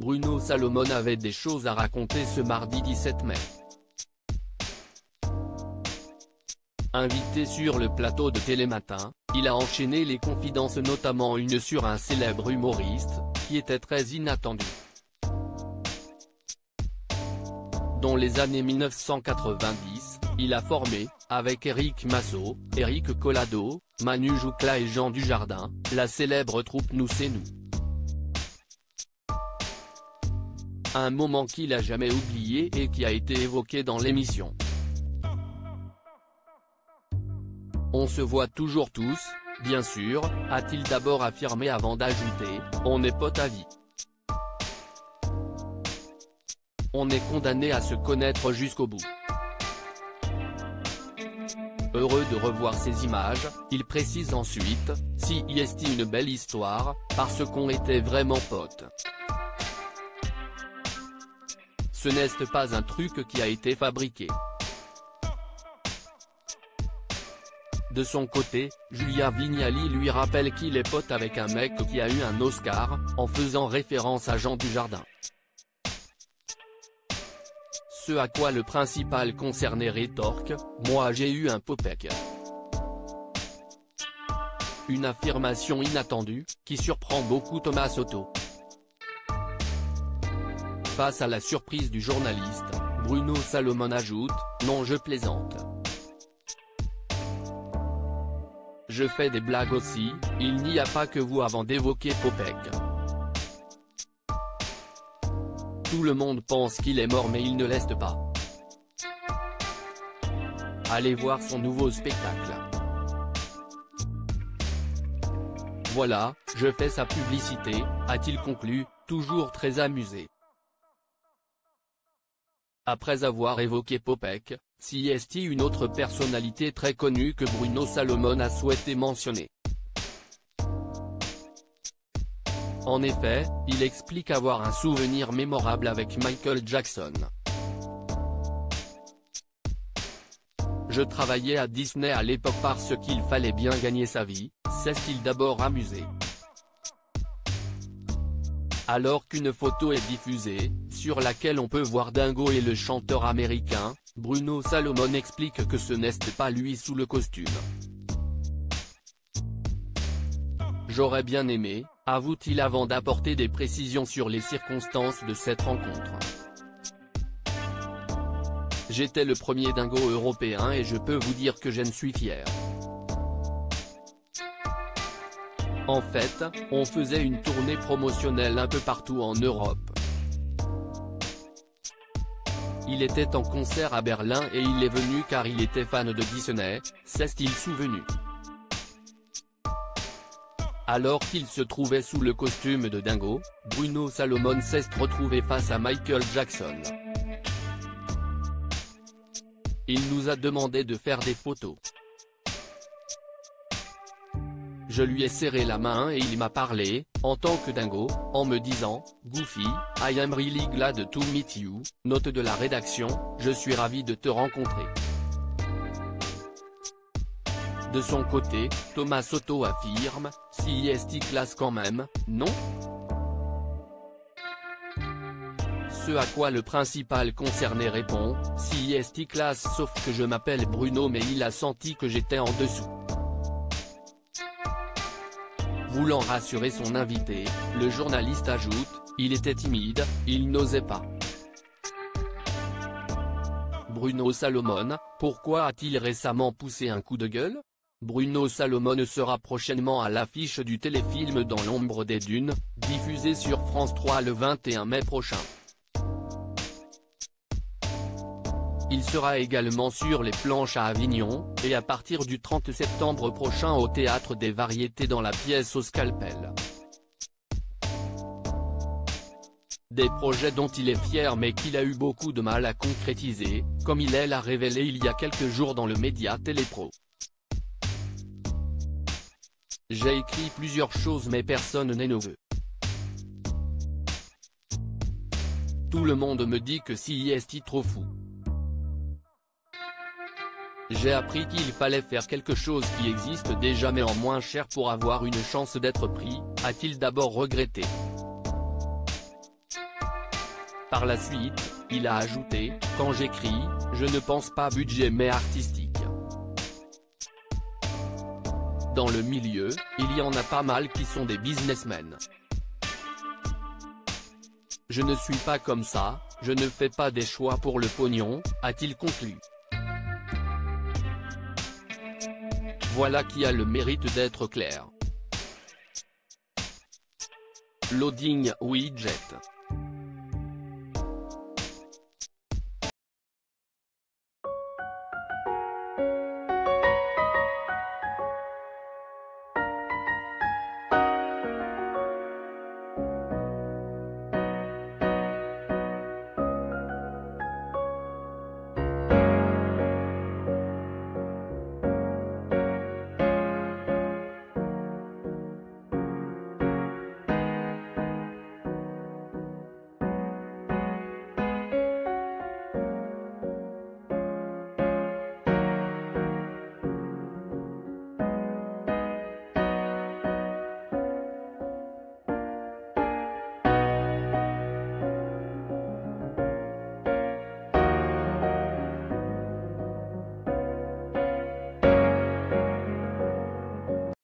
Bruno Salomon avait des choses à raconter ce mardi 17 mai. Invité sur le plateau de Télématin, il a enchaîné les confidences, notamment une sur un célèbre humoriste, qui était très inattendu. Dans les années 1990, il a formé, avec Éric Massot, Éric Collado, Manu Joucla et Jean Dujardin, la célèbre troupe Nous c'est nous. Un moment qu'il a jamais oublié et qui a été évoqué dans l'émission. On se voit toujours tous, bien sûr, a-t-il d'abord affirmé avant d'ajouter, on est potes à vie. On est condamné à se connaître jusqu'au bout. Heureux de revoir ces images, il précise ensuite, si est une belle histoire, parce qu'on était vraiment potes. Ce n'est pas un truc qui a été fabriqué. De son côté, Julia Vignali lui rappelle qu'il est pote avec un mec qui a eu un Oscar, en faisant référence à Jean Dujardin. Ce à quoi le principal concerné rétorque, moi j'ai eu un Popek. Une affirmation inattendue, qui surprend beaucoup Thomas Soto. Face à la surprise du journaliste, Bruno Salomon ajoute, non je plaisante. Je fais des blagues aussi, il n'y a pas que vous avant d'évoquer Popek. Tout le monde pense qu'il est mort mais il ne l'est pas. Allez voir son nouveau spectacle. Voilà, je fais sa publicité, a-t-il conclu, toujours très amusé. Après avoir évoqué Popek, si est une autre personnalité très connue que Bruno Salomon a souhaité mentionner. En effet, il explique avoir un souvenir mémorable avec Michael Jackson. Je travaillais à Disney à l'époque parce qu'il fallait bien gagner sa vie, s'est-il d'abord amusé. Alors qu'une photo est diffusée, sur laquelle on peut voir Dingo et le chanteur américain, Bruno Salomon explique que ce n'est pas lui sous le costume. J'aurais bien aimé, avoue-t-il avant d'apporter des précisions sur les circonstances de cette rencontre. J'étais le premier dingo européen et je peux vous dire que j'en suis fier. En fait, on faisait une tournée promotionnelle un peu partout en Europe. Il était en concert à Berlin et il est venu car il était fan de Disney, s'est-il souvenu. Alors qu'il se trouvait sous le costume de Dingo, Bruno Salomon s'est retrouvé face à Michael Jackson. Il nous a demandé de faire des photos. Je lui ai serré la main et il m'a parlé, en tant que Dingo, en me disant, Goofy, I am really glad to meet you, note de la rédaction, je suis ravi de te rencontrer. De son côté, Thomas Soto affirme, si est classe quand même, non? Ce à quoi le principal concerné répond, si est classe sauf que je m'appelle Bruno mais il a senti que j'étais en dessous. Voulant rassurer son invité, le journaliste ajoute, il était timide, il n'osait pas. Bruno Salomon, pourquoi a-t-il récemment poussé un coup de gueule? Bruno Salomon sera prochainement à l'affiche du téléfilm Dans l'ombre des dunes, diffusé sur France 3 le 21 mai prochain. Il sera également sur les planches à Avignon, et à partir du 30 septembre prochain au Théâtre des Variétés dans la pièce Au Scalpel. Des projets dont il est fier mais qu'il a eu beaucoup de mal à concrétiser, comme il l'a révélé il y a quelques jours dans le média Télépro. J'ai écrit plusieurs choses mais personne n'est nouveau. Tout le monde me dit que si est trop fou. J'ai appris qu'il fallait faire quelque chose qui existe déjà mais en moins cher pour avoir une chance d'être pris, a-t-il d'abord regretté. Par la suite, il a ajouté, « Quand j'écris, je ne pense pas budget mais artistique. Dans le milieu, il y en a pas mal qui sont des businessmen. Je ne suis pas comme ça, je ne fais pas des choix pour le pognon », a-t-il conclu. Voilà qui a le mérite d'être clair. Loading Widget.